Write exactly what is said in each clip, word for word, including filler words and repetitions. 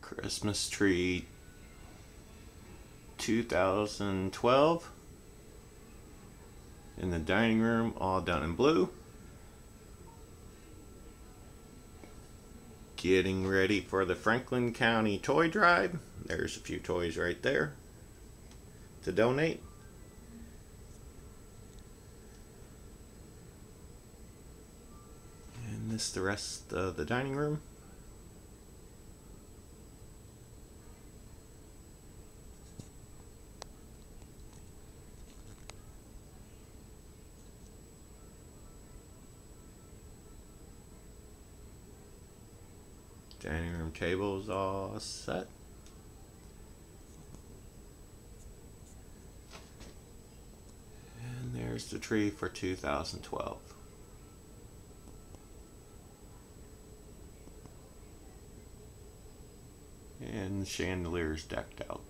Christmas tree two thousand twelve in the dining room, all done in blue. Getting ready for the Franklin County Toy Drive. There's a few toys right there to donate. And this is the rest of the dining room. Dining room table's all set. And there's the tree for two thousand twelve. And the chandelier's decked out.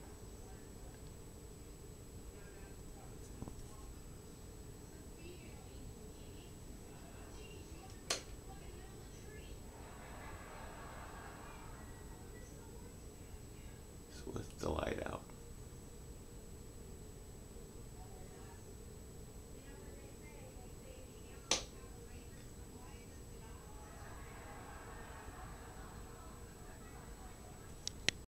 With the light out.